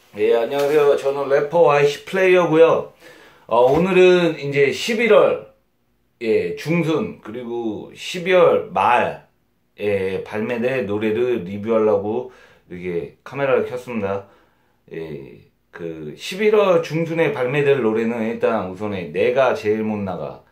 예, 안녕하세요. 저는 래퍼 YC 플레이어고요. 오늘은 이제 11월 중순 그리고 12월 말에 발매된 노래를 리뷰하려고 이렇게 카메라를 켰습니다. 그 11월 중순에 발매될 노래는 일단 우선에 내가 제일 못 나가.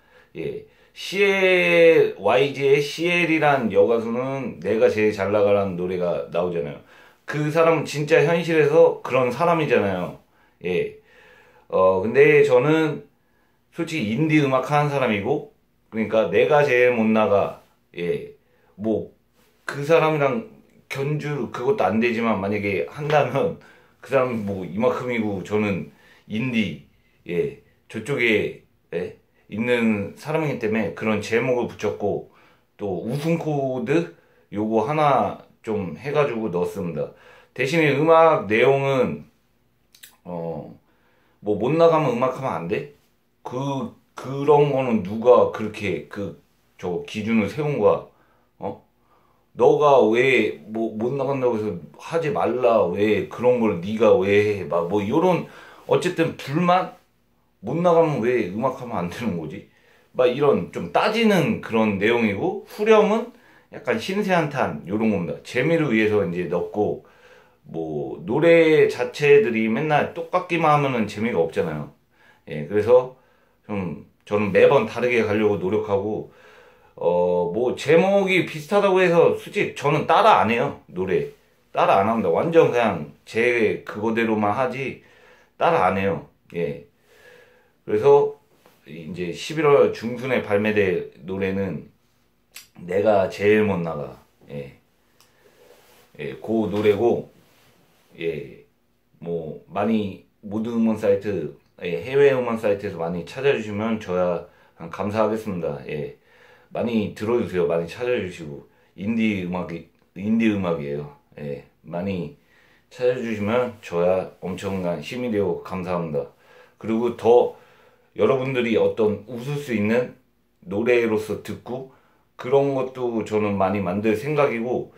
CL YG의 CL이란 여가수는 내가 제일 잘 나가라는 노래가 나오잖아요. 그 사람은 진짜 현실에서 그런 사람이잖아요. 예. 근데 저는 솔직히 인디 음악 하는 사람이고, 그러니까 내가 제일 못 나가. 예. 뭐, 그 사람이랑 견주 그것도 안 되지만 만약에 한다면 그 사람 뭐 이만큼이고 저는 인디, 저쪽에, 있는 사람이기 때문에 그런 제목을 붙였고, 또 웃음 코드 요거 하나 좀 해가지고 넣었습니다. 대신에 음악 내용은 뭐 못 나가면 음악하면 안 돼? 그런 거는 누가 그렇게 저 기준을 세운 거야? 어? 너가 왜 뭐 못 나간다고 해서 하지 말라, 왜 그런 걸 네가 왜 해? 막 뭐 요런 어쨌든 불만? 못 나가면 왜 음악하면 안 되는 거지? 막 이런 좀 따지는 그런 내용이고, 후렴은 약간 신세한탄 요런 겁니다. 재미를 위해서 이제 넣고, 뭐 노래 자체들이 맨날 똑같기만 하면은 재미가 없잖아요. 그래서 좀 저는 매번 다르게 가려고 노력하고, 뭐 제목이 비슷하다고 해서 솔직히 저는 따라 안 해요. 노래 따라 안 합니다. 완전 그냥 제 그거대로만 하지 따라 안 해요. 그래서 이제 11월 중순에 발매될 노래는 내가 제일 못 나가. 그 노래고, 뭐 많이 모든 음원 사이트, 해외 음원 사이트에서 많이 찾아주시면 저야 감사하겠습니다. 많이 들어주세요. 많이 찾아주시고, 인디 음악이에요. 많이 찾아주시면 저야 엄청난 힘이 되고 감사합니다. 그리고 더 여러분들이 어떤 웃을 수 있는 노래로서 듣고 그런 것도 저는 많이 만들 생각이고,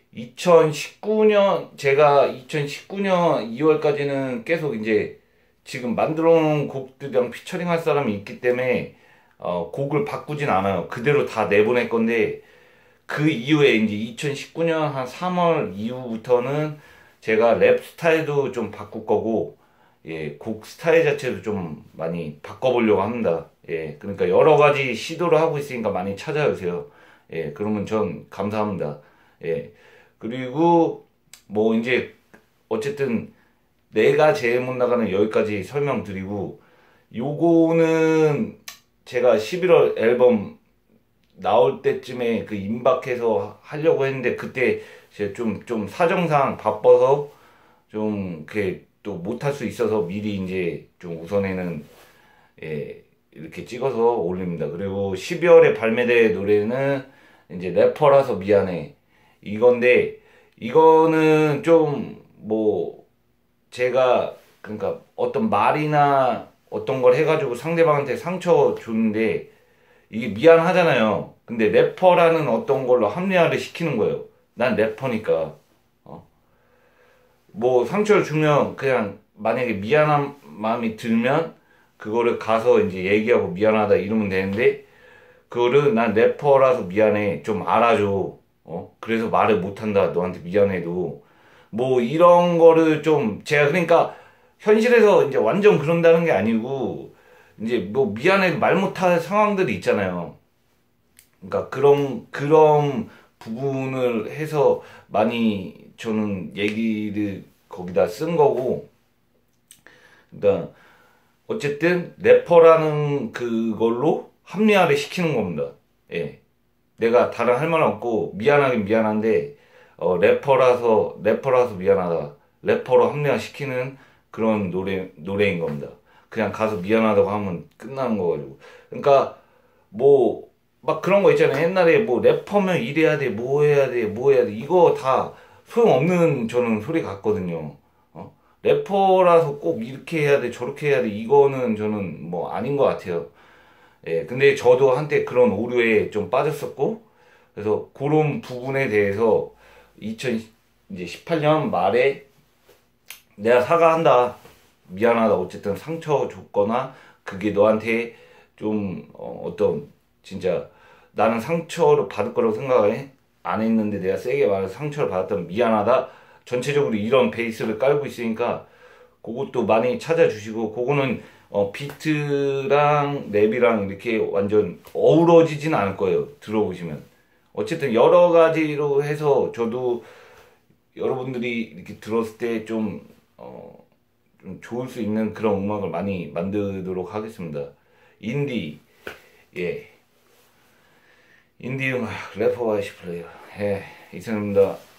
제가 2019년 2월까지는 계속 이제 지금 만들어 놓은 곡들이랑 피처링 할 사람이 있기 때문에 곡을 바꾸진 않아요. 그대로 다 내보낼 건데, 그 이후에 이제 2019년 한 3월 이후부터는 제가 랩 스타일도 좀 바꿀 거고, 곡 스타일 자체도 좀 많이 바꿔보려고 합니다. 그러니까 여러 가지 시도를 하고 있으니까 많이 찾아주세요. 그러면 전 감사합니다. 예, 그리고 뭐 이제 어쨌든 내가 제일 못 나가는 여기까지 설명드리고, 요거는 제가 11월 앨범 나올 때쯤에 그 임박해서 하려고 했는데, 그때 제가 좀 사정상 바빠서 좀 그게 또 못할 수 있어서 미리 이제 좀 우선에는 이렇게 찍어서 올립니다. 그리고 12월에 발매될 노래는 이제 래퍼라서 미안해 이건데, 이거는 좀 뭐 제가 그러니까 어떤 말이나 어떤 걸 해가지고 상대방한테 상처 줬는데 이게 미안하잖아요. 근데 래퍼라는 어떤 걸로 합리화를 시키는 거예요. 난 래퍼니까. 어? 뭐 상처를 주면 그냥 만약에 미안한 마음이 들면 그거를 가서 이제 얘기하고 미안하다 이러면 되는데, 그거를 난 래퍼라서 미안해 좀 알아줘. 그래서 말을 못한다 너한테 미안해도, 뭐 이런 거를 좀 제가 그러니까 현실에서 이제 완전 그런다는 게 아니고, 이제 뭐 미안해 말 못할 상황들이 있잖아요. 그러니까 그런 부분을 해서 많이 저는 얘기를 거기다 쓴 거고, 그러니까 어쨌든 래퍼라는 그걸로 합리화를 시키는 겁니다. 내가 다른 할 말 없고 미안하긴 미안한데, 래퍼라서 미안하다. 래퍼로 합리화 시키는 그런 노래인 겁니다. 그냥 가서 미안하다고 하면 끝나는 거가지고. 그러니까 뭐 막 그런 거 있잖아요. 옛날에 뭐 래퍼면 이래야 돼, 뭐 해야 돼, 뭐 해야 돼. 이거 다 소용없는 저는 소리 같거든요. 래퍼라서 꼭 이렇게 해야 돼, 저렇게 해야 돼. 이거는 저는 뭐 아닌 것 같아요. 근데 저도 한때 그런 오류에 좀 빠졌었고, 그래서 그런 부분에 대해서 2018년 말에 내가 사과한다. 미안하다. 어쨌든 상처 줬거나 그게 너한테 좀 어떤 진짜 나는 상처를 받을 거라고 생각을 안 했는데 내가 세게 말해서 상처를 받았다면 미안하다. 전체적으로 이런 베이스를 깔고 있으니까 그것도 많이 찾아주시고 그거는 비트랑 랩이랑 이렇게 완전 어우러지진 않을 거예요. 들어보시면 어쨌든 여러 가지로 해서 저도 여러분들이 이렇게 들었을 때 좀 좋을 수 있는 그런 음악을 많이 만들도록 하겠습니다. 인디, 예, 인디 음악 래퍼 와이시 플레이어, 예, 이승입니다.